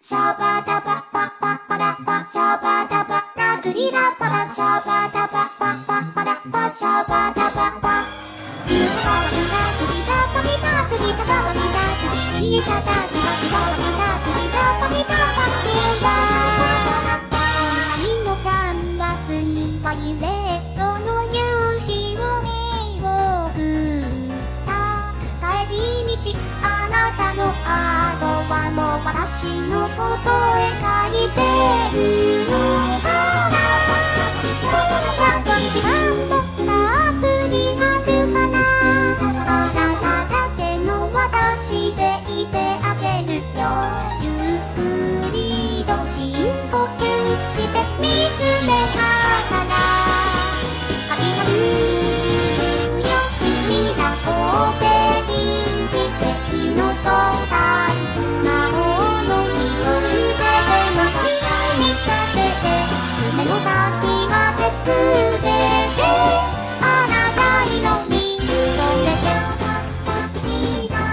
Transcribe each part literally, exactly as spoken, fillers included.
シャバダバパパパラパシャバダバラトリラパラシャバダバパパパラパシャバダバパリラリラトリラパリラトリラパリラトリリタタリラリラパリラトリラパリラパリラ光のカンバスにバイレットの夕日を見送った帰り道あなたのアートはもう私のことへ書いてるのかなやっと一番もたっぷりあるかなあなただけの私でいてあげるよゆっくりと深呼吸して見つめながら始まるよ君がコペリン奇跡の正体魔法の一人で街にさせて爪の先が手すべてあなた色に染めて今宵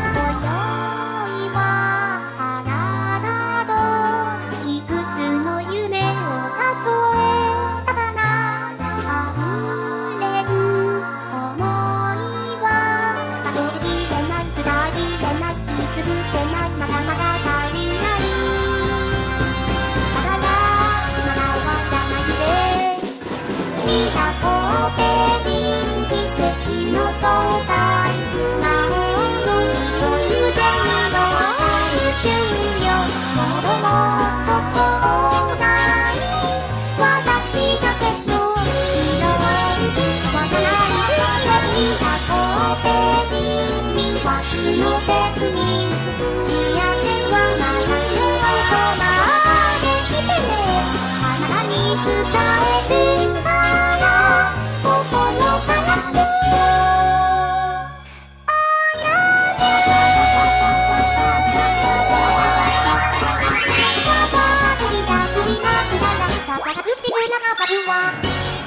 はあなたといくつの夢を数えたかな溢れる想いは数えきれない伝えきれない言いつぶせないまだまだ足りないだからまだ終わらないで見たコペリン奇跡の正体魔法の色ゆでの宇宙よもっともっとちょうだい私だけの色わからない見たコペリン魅惑のテクニック仕上げはまだちょっとまで来てねあなたに伝えるから心からシャバードリラドリラクララシャバがフッピブラがバルワ